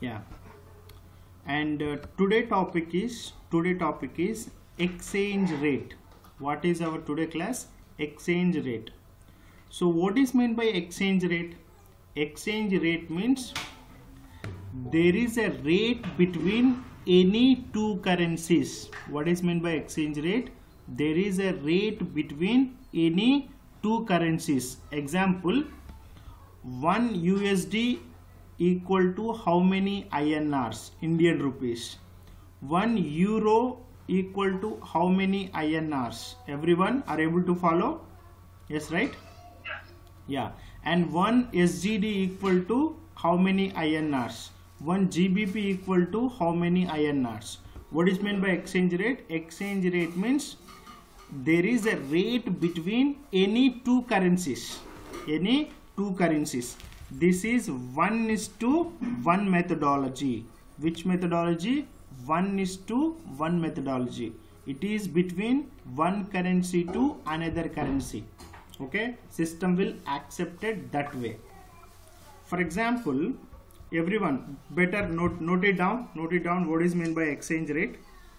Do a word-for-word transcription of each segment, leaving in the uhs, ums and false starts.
Yeah. And uh, today topic is today topic is exchange rate. What is our today class? Exchange rate. So what is meant by exchange rate? Exchange rate means there is a rate between any two currencies. What is meant by exchange rate? There is a rate between any two currencies. Example, one U S D equal to how many I N Rs, Indian rupees? one euro equal to how many I N Rs? Everyone are able to follow? Yes, right? Yeah. And one S G D equal to how many I N Rs? one G B P equal to how many I N Rs? What is meant by exchange rate? Exchange rate means there is a rate between any two currencies. Any two currencies. This is one is to one methodology. Which methodology? one is to one methodology. It is between one currency to another currency. Okay, system will accept it that way. For example, everyone better note note it down. Note it down. What is meant by exchange rate?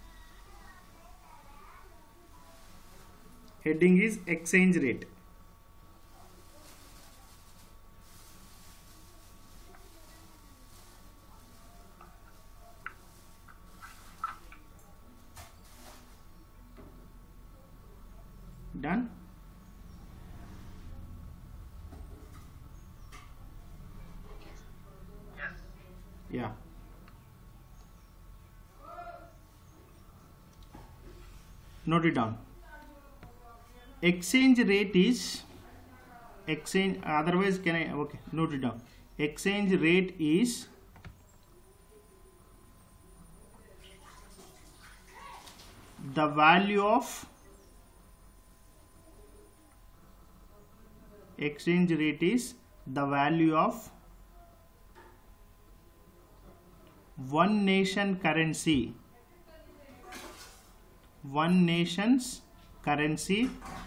Heading is exchange rate. Done? Yeah. Note it down. Exchange rate is exchange, otherwise can I, okay, note it down. Exchange rate is the value of exchange rate is the value of one nation currency, one nation's currency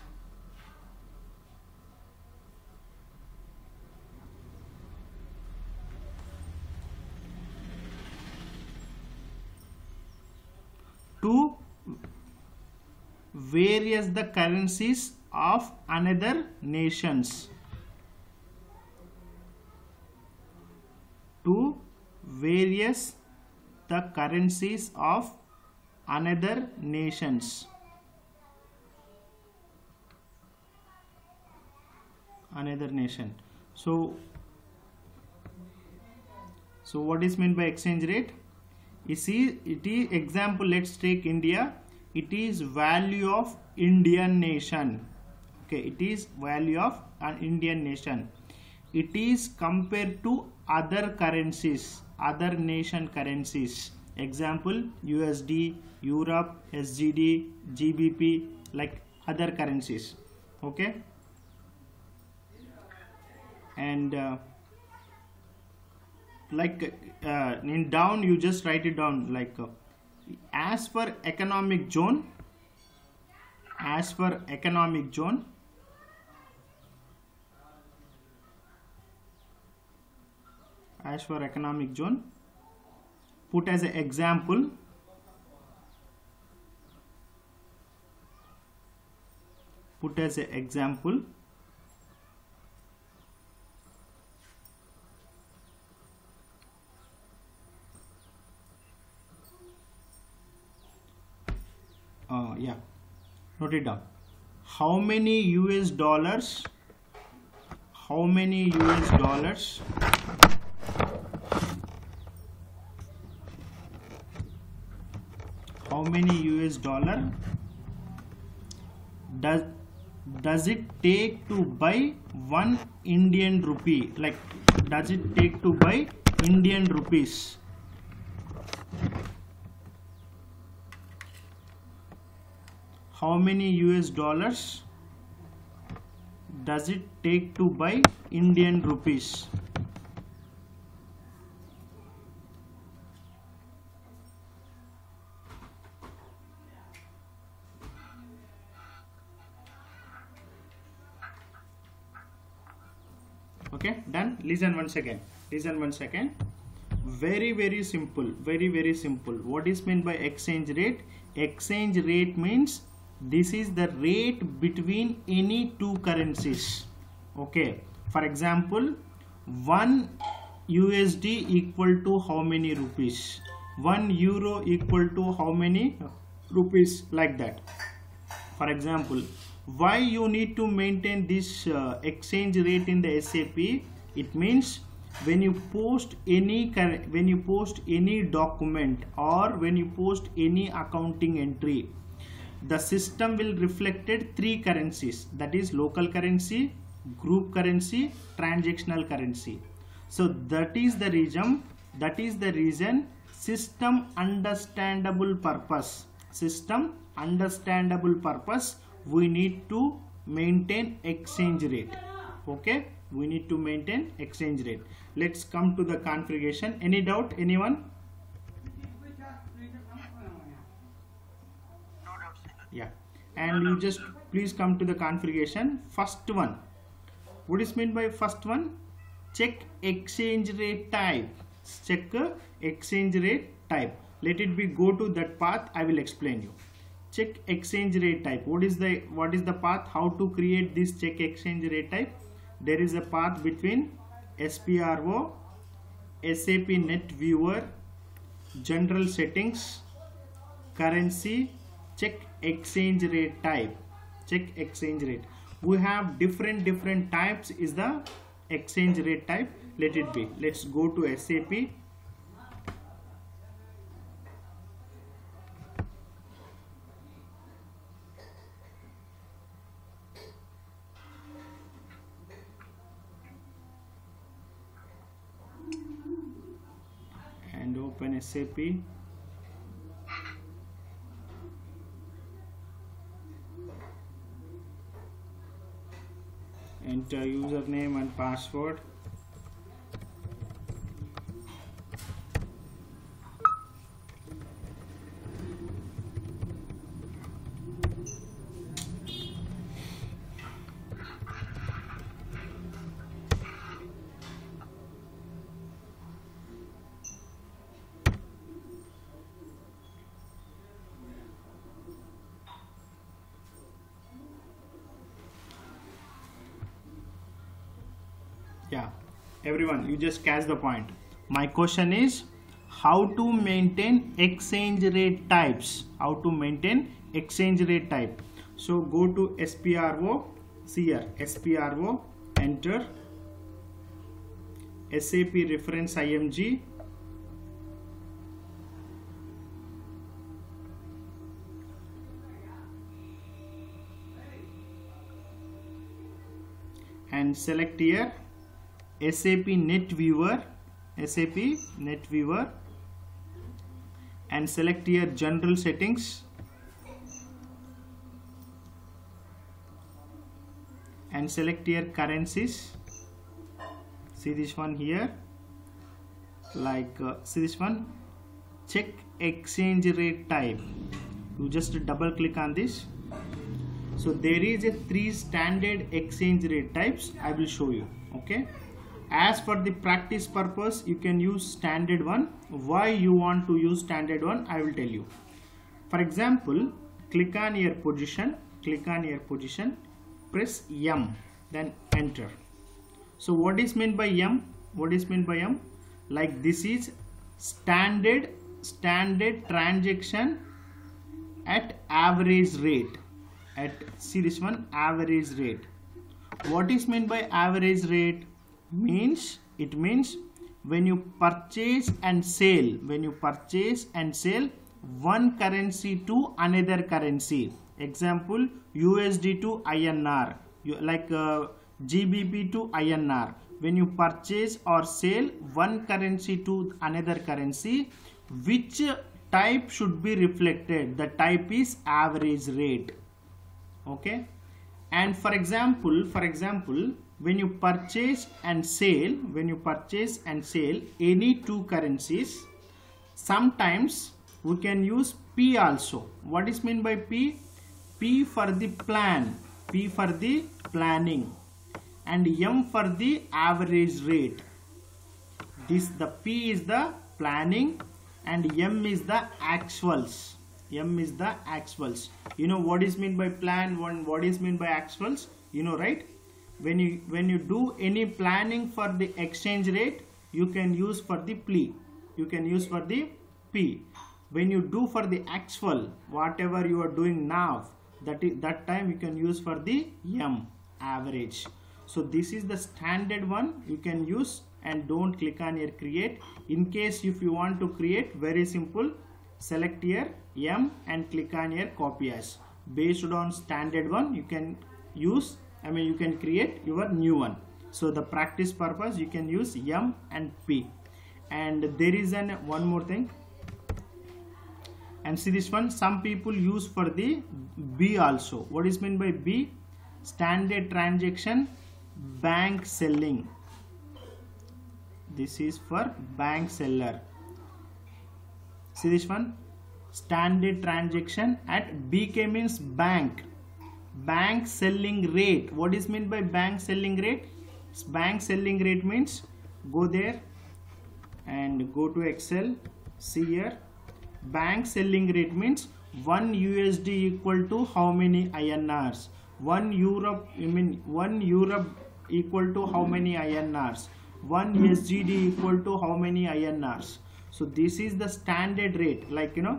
to various the currencies of another nations, to various the currencies of another nations, another nation. So so what is meant by exchange rate? You see, it is example, let's take India. It is value of Indian nation. Okay, it is value of an Indian nation. It is compared to other currencies, other nation currencies. Example, U S D, Europe, S G D, G B P, like other currencies. Okay. And uh, like uh, in down, you just write it down like uh, as per economic zone, as per economic zone, as for economic zone, put as an example, put as an example, uh, yeah, note it down. How many U S dollars, how many U S dollars how many U S dollar does does it take to buy one Indian rupee? Like, does it take to buy Indian rupees? How many U S dollars does it take to buy Indian rupees? Okay, done. Listen one second. Listen one second. Very very simple, very very simple. What is meant by exchange rate? Exchange rate means this is the rate between any two currencies. Okay, for example, one U S D equal to how many rupees, one euro equal to how many rupees, like that. For example, why you need to maintain this uh, exchange rate in the S A P? It means when you post any when you post any document or when you post any accounting entry, the system will reflected three currencies, that is local currency, group currency, transactional currency. So that is the reason that is the reason system understandable purpose system understandable purpose we need to maintain exchange rate. Okay, we need to maintain exchange rate. Let's come to the configuration. Any doubt, anyone? Yeah, and you just please come to the configuration. First one, what is meant by first one? Check exchange rate type. Check exchange rate type. Let it be go to that path. I will explain you. Check exchange rate type. What is the what is the path? How to create this check exchange rate type? There is a path between S P R O, S A P Net Viewer, General Settings, Currency, check exchange rate type. Check exchange rate. We have different different types is the exchange rate type. Let it be. Let's go to S A P. And open S A P. Enter username and password. Yeah, everyone, you just catch the point. My question is how to maintain exchange rate types. How to maintain exchange rate type. So go to S P R O. See here, S P R O. Enter S A P reference I M G. And select here S A P Net Viewer, S A P Net Viewer, and select here General Settings, and select here Currencies. See this one here, like uh, see this one, check exchange rate type. You just double click on this. So there is a three standard exchange rate types. I will show you. Okay. As for the practice purpose, you can use standard one. Why you want to use standard one, I will tell you. For example, click on your position, click on your position, press M, then enter. So what is meant by M? What is meant by M? Like this is standard standard transaction at average rate. At see this one, average rate. What is meant by average rate? Means it means when you purchase and sell, when you purchase and sell one currency to another currency. Example, U S D to I N R, you, like uh, G B P to I N R. When you purchase or sell one currency to another currency, which type should be reflected? The type is average rate. Okay. And for example, for example, when you purchase and sell, when you purchase and sell any two currencies, sometimes we can use P also. What is meant by P? P for the plan, P for the planning, and M for the average rate. this the P is the planning and M is the actuals. M is the actuals. You know what is meant by plan, what is meant by actuals, you know, right? When you when you do any planning for the exchange rate, you can use for the P. You can use for the P. When you do for the actual, whatever you are doing now, that is that time you can use for the M, average. So this is the standard one you can use, and don't click on here create. In case if you want to create, very simple, select here M and click on here copy as. Based on standard one you can use, I mean you can create your new one. So the practice purpose you can use M and P. And there is an one more thing, and see this one, some people use for the B also. What is meant by B? Standard transaction bank selling. This is for bank seller. See this one, standard transaction at B K means bank. Bank selling rate. What is meant by bank selling rate? Bank selling rate means, go there and go to Excel. See here, bank selling rate means one U S D equal to how many I N Rs? One Europe, I mean one Europe equal to how many I N Rs? One S G D equal to how many I N Rs? So this is the standard rate, like you know,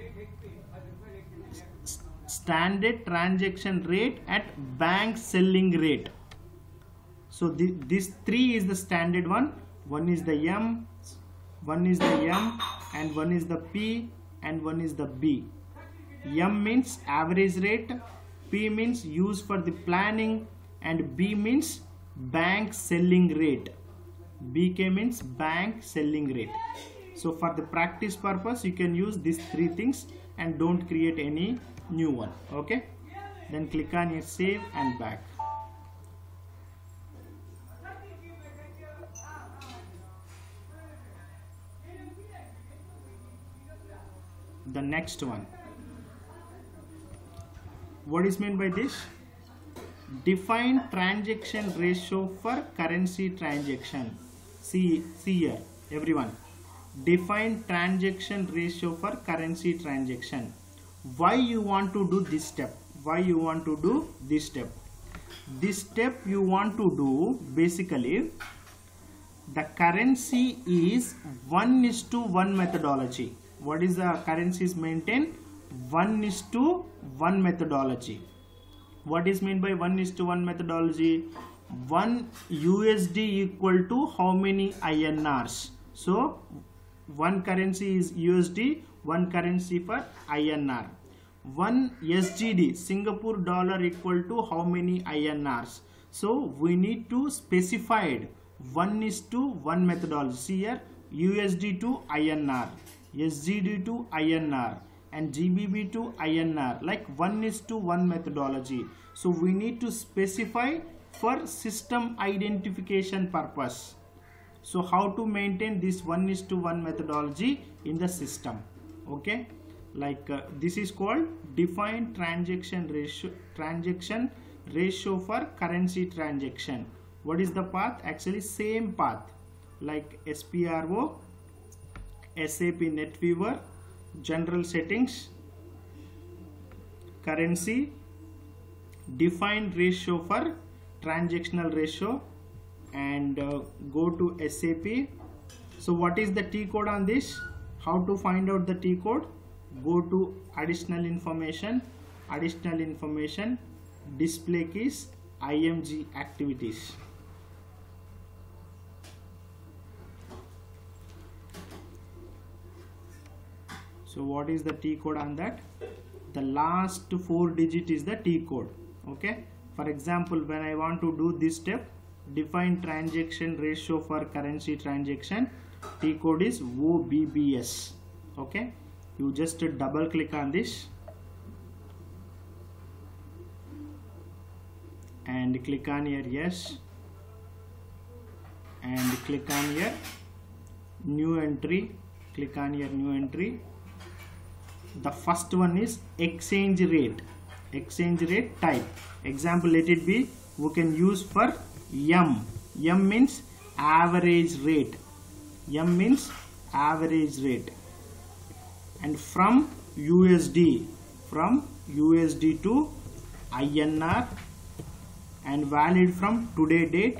standard transaction rate at bank selling rate. So th this three is the standard one. One is the M, one is the M, and one is the P, and one is the B. M means average rate, P means use for the planning, and B means bank selling rate. B K means bank selling rate. So for the practice purpose you can use these three things and don't create any new one. Okay, then click on your save and back. The next one, what is meant by this? Define transaction ratio for currency transaction. See, see here everyone, define transaction ratio for currency transaction. Why you want to do this step? Why you want to do this step? This step you want to do, basically the currency is one is to one methodology. What is the currency is maintained? one is to one methodology. What is meant by one is to one methodology? One U S D equal to how many I N Rs? So one currency is U S D, one currency for I N R. One S G D, Singapore dollar, equal to how many I N Rs? So we need to specify it. one is to one methodology. See here, U S D to I N R, S G D to I N R, and G B P to I N R, like one is to one methodology. So we need to specify for system identification purpose. So how to maintain this one is to one methodology in the system? Okay, like uh, this is called define transaction ratio, transaction ratio for currency transaction. What is the path? Actually same path, like S P R O, S A P NetWeaver, general settings, currency, define ratio for transactional ratio, and uh, go to S A P. So what is the T code on this? How to find out the T code? Go to additional information, additional information, display keys, I M G activities. So what is the T code on that? The last four digit is the T code. Okay, for example, when I want to do this step, define transaction ratio for currency transaction, T code is O B B S. Okay, you just double click on this and click on here yes, and click on here new entry, click on here new entry. The first one is exchange rate, exchange rate type. Example, let it be, we can use for M. M means average rate. M means average rate. And from U S D, from U S D to I N R, and valid from today date,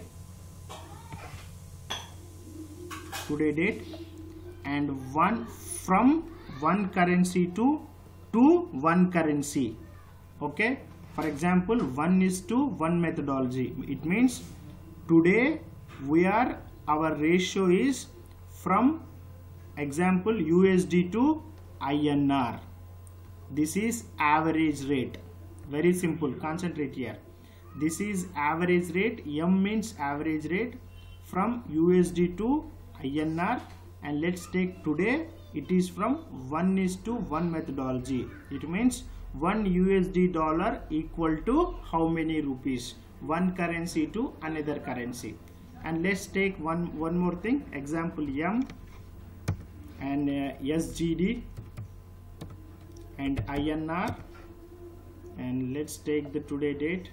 today date, and one from one currency to to one currency. Okay, for example, one is to one methodology. It means today we are, our ratio is from example U S D to I N R. This is average rate. Very simple, concentrate here. This is average rate. M means average rate from U S D to I N R, and let's take today, it is from one is to one methodology. It means one U S D dollar equal to how many rupees? One currency to another currency. And let's take one one more thing, example M and uh, S G D and I N R, and let's take the today date,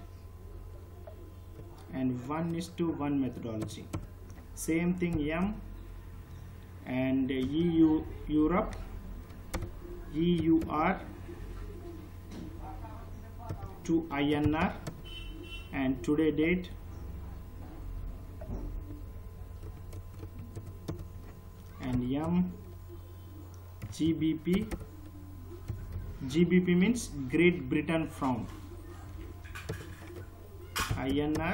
and one is to one methodology. Same thing M and E U Europe, E U R to I N R, and today date, and M G B P. G B P means Great Britain pound, I N R,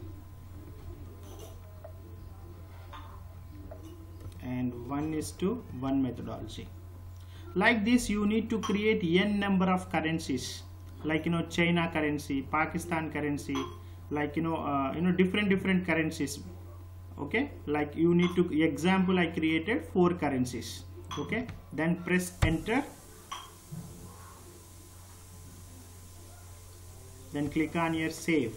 and one is to one methodology. Like this, you need to create n number of currencies, like you know China currency, Pakistan currency, like you know uh, you know different different currencies. Okay, like you need to, example I created four currencies. Okay, then press enter, then click on here save.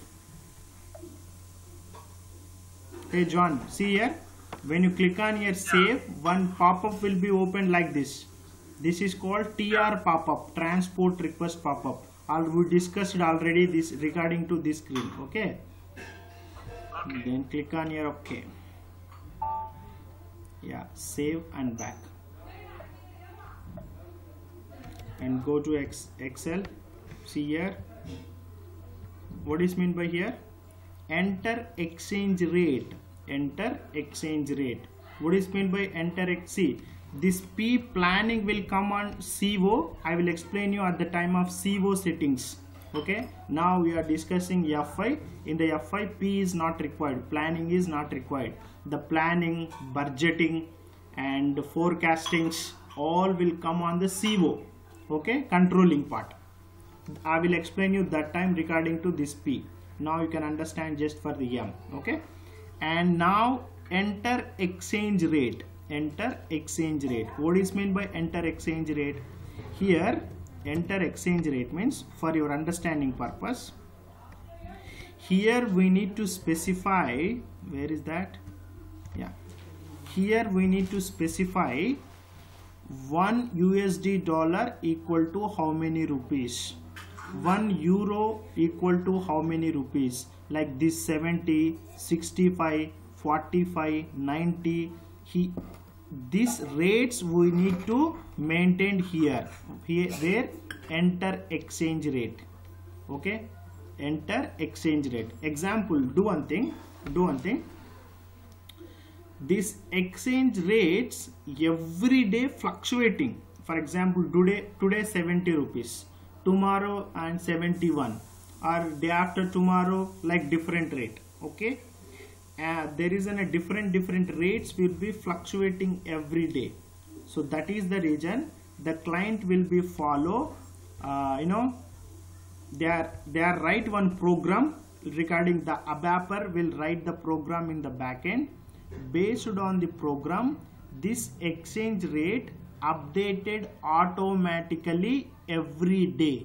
Hey John, see here, when you click on here save, one pop-up will be opened like this. This is called T R pop-up, transport request pop-up. All we discussed already this regarding to this screen. Okay, okay. Then click on here OK. Yeah, save and back, and go to Excel. See here, what is meant by here? Enter exchange rate. Enter exchange rate. What is meant by enter exchange? This P planning will come on C O. I will explain you at the time of C O settings. Okay. Now we are discussing F I. In the F I, P is not required. Planning is not required. The planning, budgeting, and forecastings all will come on the C O. Okay. Controlling part. I will explain you that time regarding to this P. Now you can understand just for the M. Okay, and now enter exchange rate. Enter exchange rate. What is meant by enter exchange rate? Here, enter exchange rate means, for your understanding purpose, here we need to specify, where is that? Yeah, here we need to specify one U S D dollar equal to how many rupees? One euro equal to how many rupees? Like this seventy, sixty-five, forty-five, ninety. He, these rates we need to maintain here. Here, where enter exchange rate. Okay, enter exchange rate. Example, do one thing. Do one thing. These exchange rates every day fluctuating. For example, today today seventy rupees. Tomorrow and seventy-one, or day after tomorrow like different rate. Okay, uh, there is an, a different different rates will be fluctuating every day. So that is the reason the client will be follow uh, you know they are they are write one program regarding the ABAPer will write the program in the backend. Based on the program, this exchange rate updated automatically every day,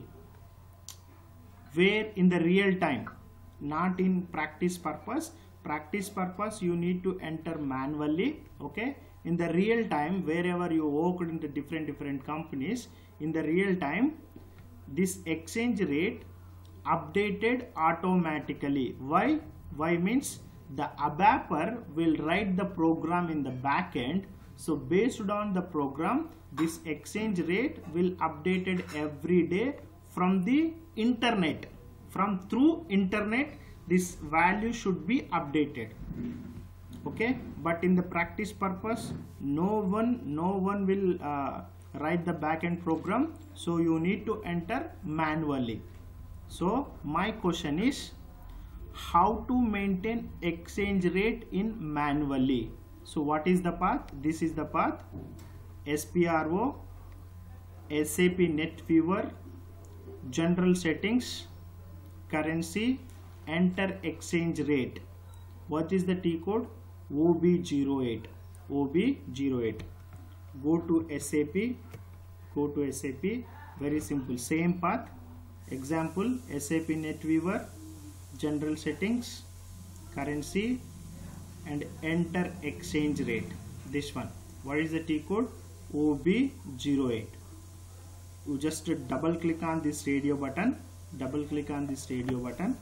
where in the real time, not in practice purpose. Practice purpose you need to enter manually. Okay, in the real time, wherever you worked in the different different companies, in the real time this exchange rate updated automatically. Why? Why means the ABAPer will write the program in the back end. So based on the program, this exchange rate will updated every day from the internet. From through internet, this value should be updated. Okay, but in the practice purpose, no one no one will uh, write the backend program, so you need to enter manually. So my question is, how to maintain exchange rate in manually? So what is the path? This is the path. S P R O, S A P NetWeaver, general settings, currency, enter exchange rate. What is the T code? O B zero eight. O B zero eight. Go to S A P. Go to S A P. Very simple. Same path. Example, S A P NetWeaver, general settings, currency, and enter exchange rate. This one. What is the T code? O B zero eight. You just double click on this radio button. Double click on this radio button.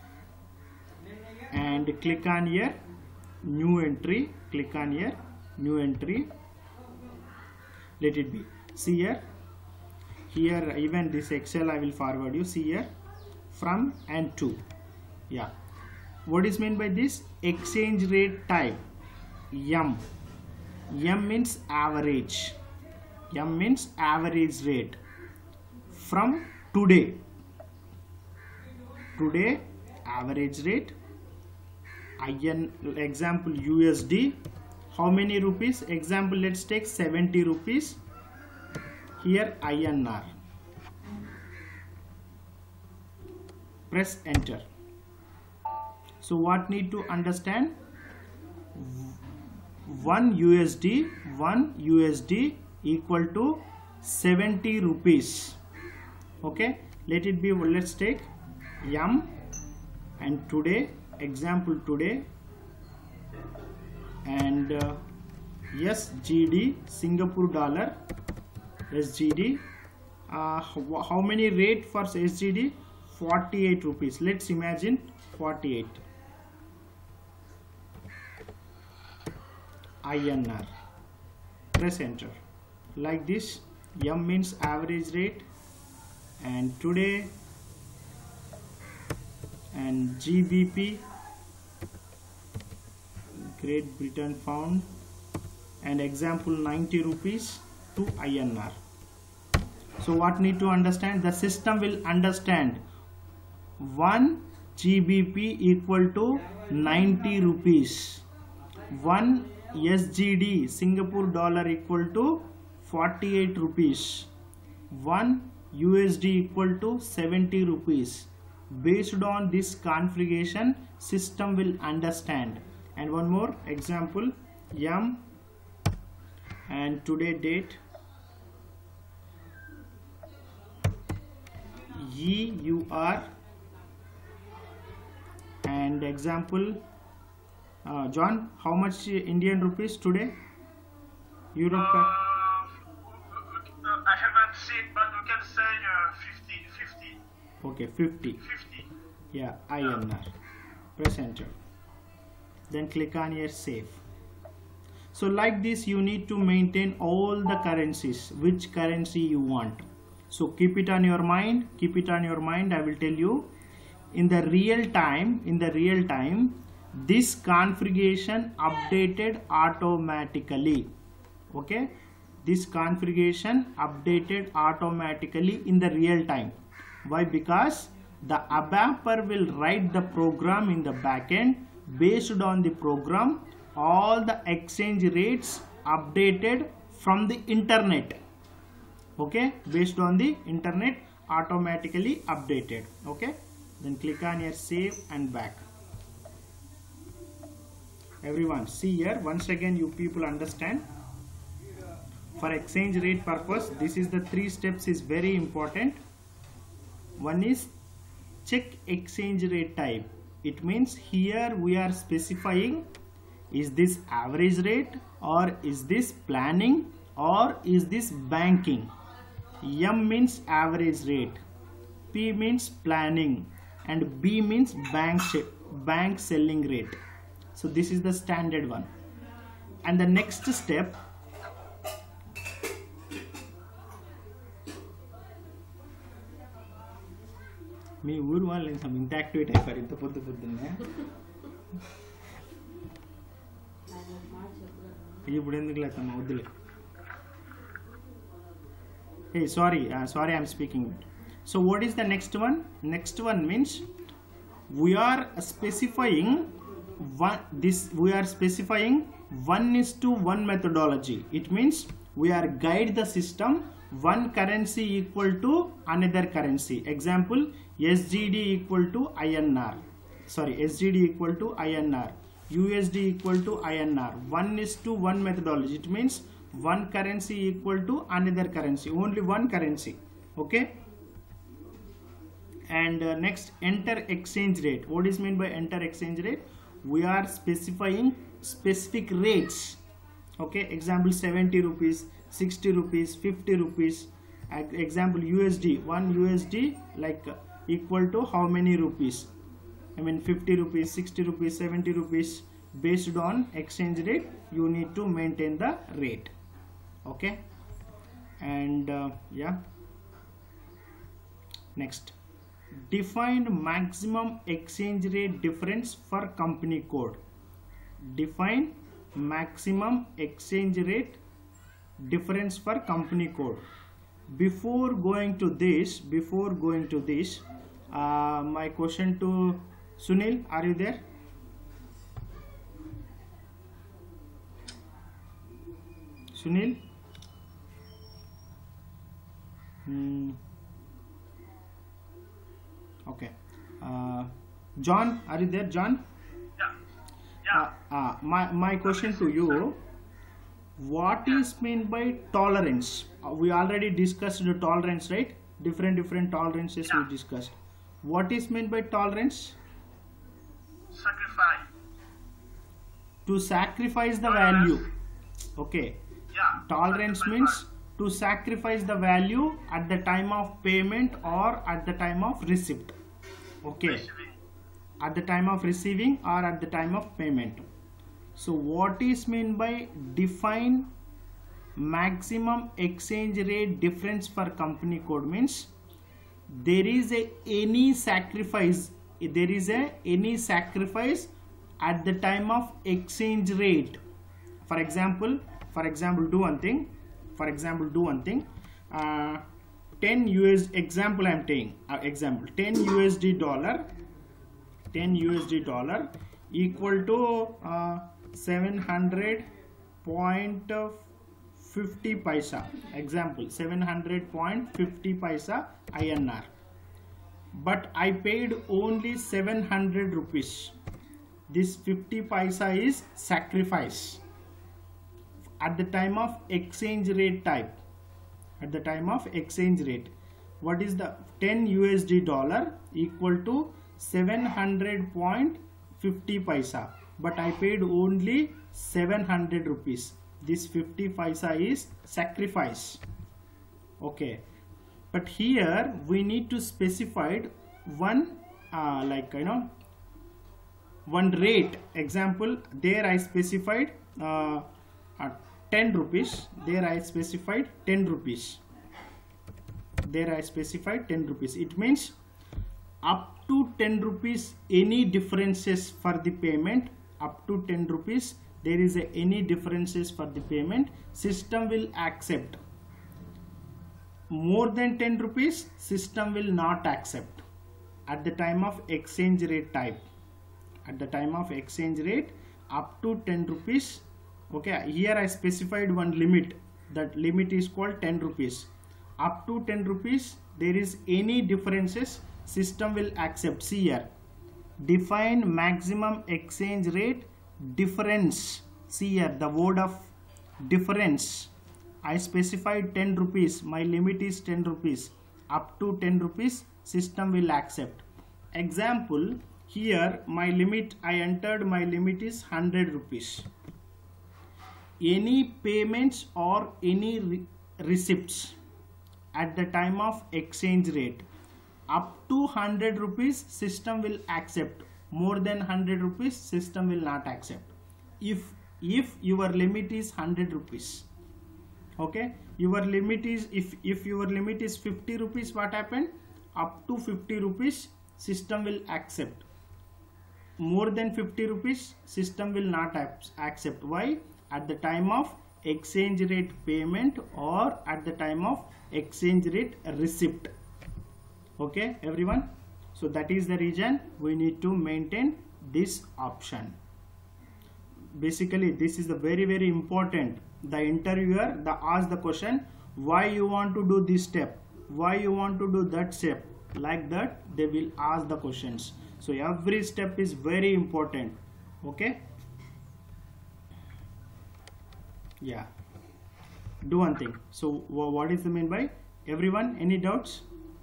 And click on here. New entry. Click on here. New entry. Let it be. See here. Here even this Excel I will forward you. See here. From and to. Yeah. What is meant by this? Exchange rate type. M. M means average. M means average rate. From today. Today average rate. I N example U S D. How many rupees? Example, let's take seventy rupees. Here I N R. Press enter. So what need to understand? one U S D, one U S D equal to seventy rupees. Okay, let it be. Let's take M and today, example today, and uh, S G D, Singapore dollar, S G D. Uh, how many rate for S G D? forty-eight rupees. Let's imagine forty-eight. I N R. Press enter. Like this. M means average rate, and today, and G B P, Great Britain pound, and example ninety rupees to I N R. So what need to understand? The system will understand one G B P equal to ninety rupees, one S G D Singapore dollar equal to forty-eight rupees, one U S D equal to seventy rupees. Based on this configuration, system will understand. And one more example, M and today date, E U R, and example, uh, John, how much Indian rupees today? Europe. Uh, I haven't seen, but we can say uh, fifty, fifty. Okay, fifty. fifty. Yeah, I N R. Press enter. Then click on here save. So like this, you need to maintain all the currencies, which currency you want. So keep it on your mind. Keep it on your mind. I will tell you. In the real time, in the real time, this configuration updated automatically. Okay, this configuration updated automatically in the real time. Why? Because the ABAPer will write the program in the backend. Based on the program, all the exchange rates updated from the internet. Okay, based on the internet, automatically updated. Okay, then click on here save and back. Everyone, see here once again, you people understand. For exchange rate purpose, this is the three steps is very important. One is check exchange rate type. It means here we are specifying, is this average rate, or is this planning, or is this banking. M means average rate, P means planning, and B means bank bank selling rate. So this is the standard one. And the next step, మీ ఊరు వాళ్ళు ఇంత activate అయిపోయారు ఇంత పొద్దు పొద్దున్నే. ఇప్పుడు ఎందుకు లేదమ్మా వద్దులే. Hey, sorry, uh, sorry, I'm speaking. So what is the next one? Next one means we are specifying one. This we are specifying one is to one methodology. It means we are guide the system one currency equal to another currency. Example, S G D equal to I N R. Sorry, S G D equal to I N R. U S D equal to I N R. One is to one methodology. It means one currency equal to another currency. Only one currency. Okay. And uh, next, enter exchange rate. What is meant by enter exchange rate? We are specifying specific rates. Okay. Example, seventy rupees, sixty rupees, fifty rupees. Example, U S D. One U S D like uh, equal to how many rupees? I mean fifty rupees, sixty rupees, seventy rupees. Based on exchange rate, you need to maintain the rate. Okay. And uh, yeah. Next, define maximum exchange rate difference for company code. Define maximum exchange rate difference for company code. Before going to this, before going to this, uh, my question to Sunil, are you there? Sunil? Hmm. Okay. Uh, John, are you there, John? Yeah. Yeah. Uh, uh, my, my question to you, what is meant by tolerance? Uh, we already discussed the tolerance, right? Different different tolerances Yeah. we discussed. What is meant by tolerance? Sacrifice. To sacrifice the Tolerance. value. Okay. Yeah. Tolerance Sacrifice means value. to sacrifice the value at the time of payment or at the time of receipt. Okay. Receiving. At the time of receiving or at the time of payment. So what is meant by define maximum exchange rate difference for company code means there is a any sacrifice there is a any sacrifice at the time of exchange rate. For example, for example, do one thing. For example, do one thing. Uh, ten U S example I am taking. Uh, example, ten U S D dollar. ten U S D dollar equal to uh, seven hundred point five zero paisa. Example, seven hundred point five zero paisa I N R. But I paid only seven hundred rupees. This fifty paisa is sacrifice at the time of exchange rate type. At the time of exchange rate, what is the ten U S D dollar equal to seven hundred point five zero paisa, but I paid only seven hundred rupees. This fifty paisa is sacrifice. Okay, but here we need to specify one uh, like you know one rate. Example, there I specified uh, uh, ten rupees. There I specified ten rupees. There I specified ten rupees. It means up to ten rupees any differences for the payment. Up to ten rupees there is a any differences for the payment, system will accept. More than ten rupees system will not accept at the time of exchange rate type. At the time of exchange rate up to ten rupees. Okay, here I specified one limit. That limit is called ten rupees. Up to ten rupees there is any differences, system will accept. See here, define maximum exchange rate difference. See here the word of difference. I specified ten rupees. My limit is ten rupees. Up to ten rupees system will accept. Example, here my limit, I entered my limit is one hundred rupees. Any payments or any re receipts at the time of exchange rate up to one hundred rupees system will accept. more than one hundred rupees, system will not accept. If if your limit is one hundred rupees, okay, your limit is, if if your limit is fifty rupees, what happened? Up to fifty rupees system will accept. More than fifty rupees system will not accept. Why? At the time of exchange rate payment or at the time of exchange rate receipt. Okay everyone, so that is the reason we need to maintain this option. Basically this is the very very important. The interviewer the ask the question, why you want to do this step, why you want to do that step, like that they will ask the questions. So every step is very important. Okay, yeah, do one thing. So what is the mean by, everyone, any doubts?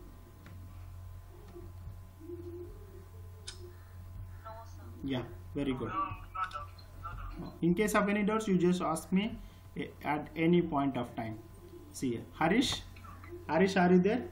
No, sir. Yeah, very good. No, no doubt. No doubt. In case of any doubts, you just ask me at any point of time. See, Harish, Harish, are you there?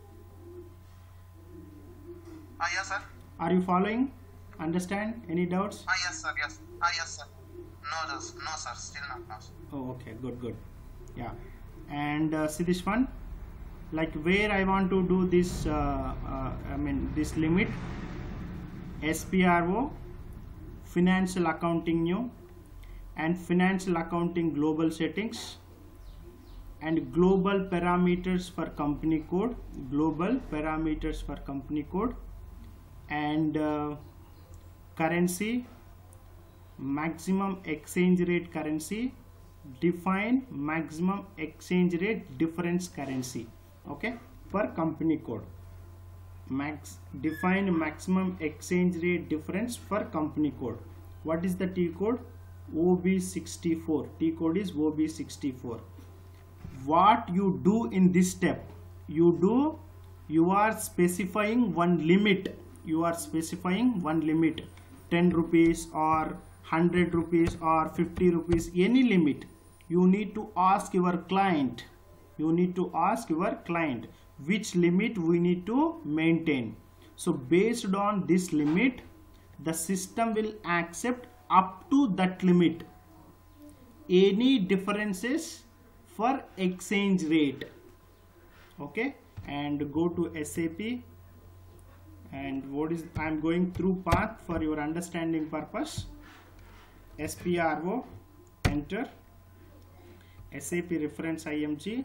Ah, yes, sir. Are you following? Understand? Any doubts? Ah, yes, sir. Yes. Ah, yes, sir. No, no, no, sir. Still not. No, sir. Oh, okay, good, good. Yeah, and uh, see this one, like where I want to do this. Uh, uh, I mean this limit. S P R O, financial accounting new, and financial accounting global settings, and global parameters for company code, global parameters for company code, and uh, currency, maximum exchange rate currency, define maximum exchange rate difference currency. Okay, for company code, max define maximum exchange rate difference for company code. What is the T code? O B sixty-four. T code is O B sixty-four. What you do in this step, you do, you are specifying one limit, you are specifying one limit, ten rupees or one hundred rupees or fifty rupees, any limit. You need to ask your client, you need to ask your client which limit we need to maintain. So based on this limit, the system will accept up to that limit any differences for exchange rate. Okay, and go to S A P, and what is, I am going through path for your understanding purpose. S P R O, enter, S A P reference I M G,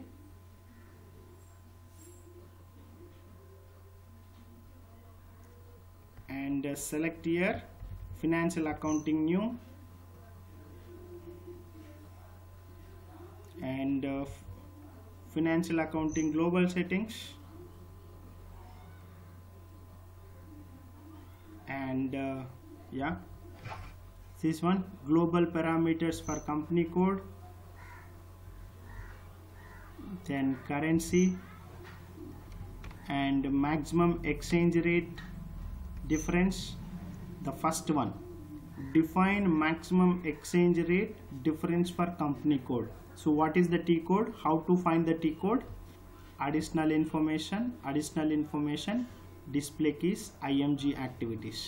and uh, select here financial accounting new, and uh, financial accounting global settings, and uh, yeah, this one, global parameters for company code, then currency, and maximum exchange rate difference. The first one, define maximum exchange rate difference for company code. So what is the T code? How to find the T code? Additional information, additional information, display keys, I M G activities.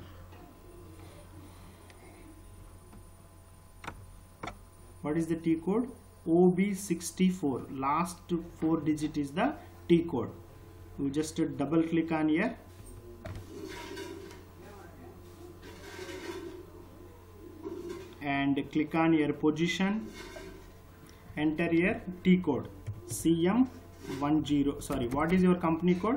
What is the T code? O B sixty-four. Last four digit is the T code. You just double click on here. And click on your position, enter here T code C M ten. Sorry, what is your company code?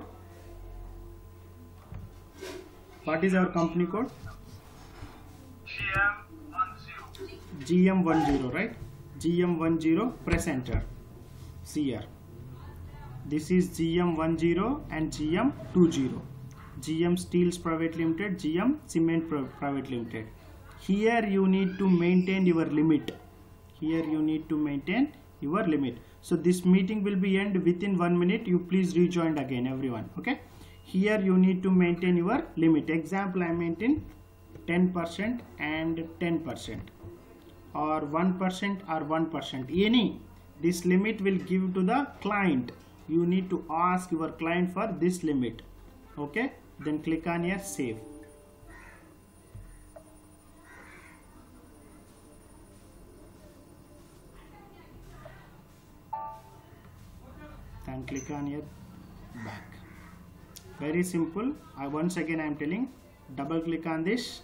What is our company code? G M ten. G M ten, right? G M ten, press enter. See here, this is G M ten and G M twenty. G M Steels Private Limited, G M Cement Private Limited. Here you need to maintain your limit. Here you need to maintain your limit. So this meeting will be end within one minute. You please rejoin again, everyone. Okay. Here you need to maintain your limit. Example, I maintain ten percent and ten percent, or one percent or one percent. Any, this limit will give to the client. You need to ask your client for this limit. Okay. Then click on here save. and click on your back. Very simple. I once again I am telling, double click on this.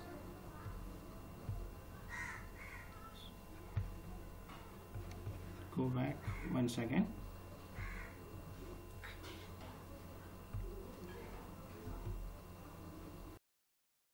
Go back once again.